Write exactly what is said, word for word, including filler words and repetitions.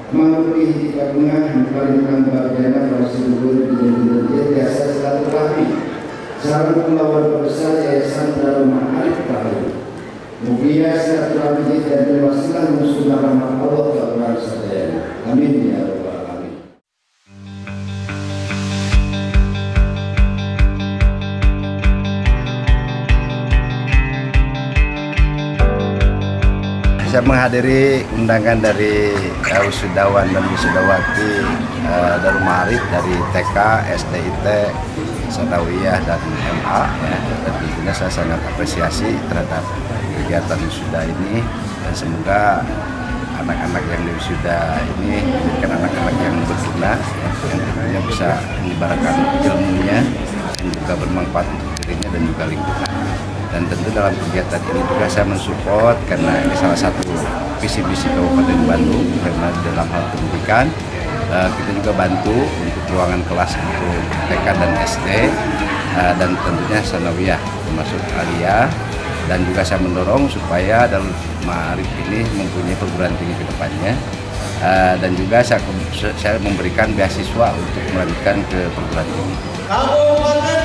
Melalui gabungan Paling Bardana Prosedur Bidang Jasa Silaturahmi Salam Pelawan Perbesar Yayasan Darul Ma'arif Tahun Mugia silaturahmi dan wasilah musuh rahmat Allah kepada saya. Amin ya rabbal alamin. Saya menghadiri undangan dari wisudawan dan wisudawati uh, Darul Ma'arif dari T K, S D I T, Sanawiyah dan M A ya. Dan tentunya saya sangat apresiasi terhadap kegiatan wisuda ini dan semoga anak-anak yang di wisuda ini menjadikan anak-anak yang berguna ya, yang tentunya bisa menyebarkan ilmunya yang juga bermanfaat untuk dirinya dan juga lingkungan. Dan tentu dalam kegiatan ini juga saya mensupport karena ini salah satu visi misi Kabupaten Bandung karena dalam hal pendidikan uh, kita juga bantu untuk ruangan kelas untuk T K dan S D uh, dan tentunya Sanawiyah termasuk Aliyah, dan juga saya mendorong supaya Darul Ma'arif ini mempunyai perguruan tinggi ke depannya uh, dan juga saya, saya memberikan beasiswa untuk melanjutkan ke perguruan tinggi.